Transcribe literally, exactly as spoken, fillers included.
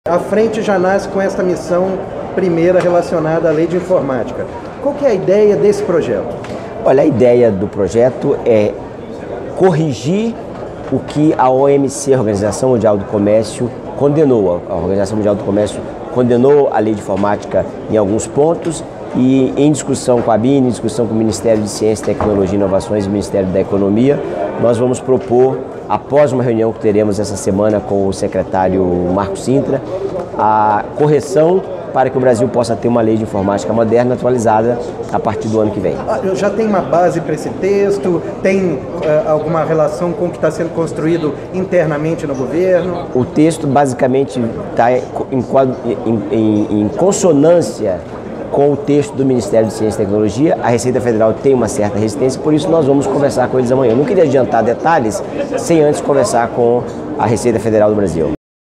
A frente já nasce com esta missão primeira relacionada à lei de informática. Qual que é a ideia desse projeto? Olha, a ideia do projeto é corrigir o que a O M C, a Organização Mundial do Comércio, condenou. A Organização Mundial do Comércio condenou a lei de informática em alguns pontos e em discussão com a B I N, em discussão com o Ministério de Ciência, Tecnologia e Inovações e o Ministério da Economia, nós vamos propor, após uma reunião que teremos essa semana com o secretário Marcos Cintra, a correção para que o Brasil possa ter uma lei de informática moderna atualizada a partir do ano que vem. Já tem uma base para esse texto? Tem uh, alguma relação com o que está sendo construído internamente no governo? O texto basicamente está em, em, em, em consonância com o texto do Ministério de Ciência e Tecnologia. A Receita Federal tem uma certa resistência, por isso nós vamos conversar com eles amanhã. Eu não queria adiantar detalhes sem antes conversar com a Receita Federal do Brasil.